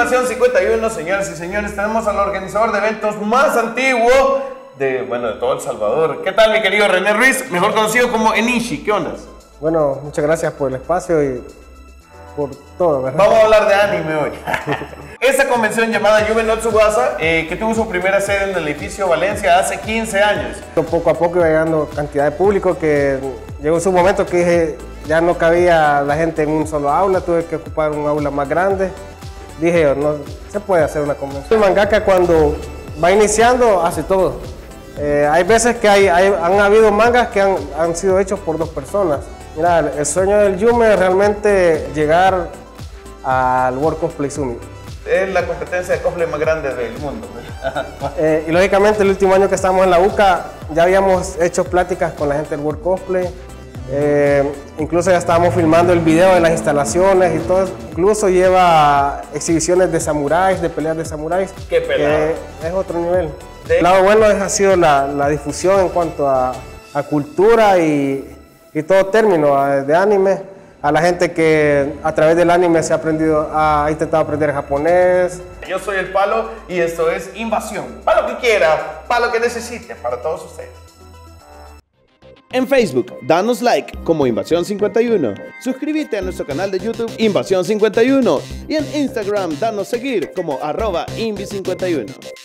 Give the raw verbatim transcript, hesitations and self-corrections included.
Invasión cincuenta y uno, señoras y señores, tenemos al organizador de eventos más antiguo de, bueno, de todo El Salvador. ¿Qué tal, mi querido René Ruiz, mejor conocido como Enishi? ¿Qué onda? Bueno, muchas gracias por el espacio y por todo, ¿verdad? Vamos a hablar de anime hoy. Esa convención llamada Yume no Tsubasa, eh, que tuvo su primera sede en el edificio Valencia hace quince años. Poco a poco iba llegando cantidad de público que llegó su momento que dije, ya no cabía la gente en un solo aula, tuve que ocupar un aula más grande. Dije, no se puede hacer una convención. El mangaka cuando va iniciando hace todo. Eh, hay veces que hay, hay, han habido mangas que han, han sido hechos por dos personas. Mira, el, el sueño del Yume es realmente llegar al World Cosplay Summit. Es la competencia de cosplay más grande del mundo. eh, y lógicamente el último año que estábamos en la U C A ya habíamos hecho pláticas con la gente del World Cosplay. Eh, incluso ya estábamos filmando el video de las instalaciones y todo. Incluso lleva exhibiciones de samuráis, de peleas de samuráis. ¡Qué pelado! Que es otro nivel. De... El lado bueno ha sido la, la difusión en cuanto a, a cultura y, y todo término de anime. A la gente que a través del anime se ha aprendido, ha intentado aprender japonés. Yo soy el Palo y esto es Invasión. Para lo que quiera, para lo que necesite, para todos ustedes. En Facebook, danos like como Invasión cincuenta y uno. Suscríbete a nuestro canal de YouTube Invasión cincuenta y uno. Y en Instagram, danos seguir como arroba Invi cincuenta y uno.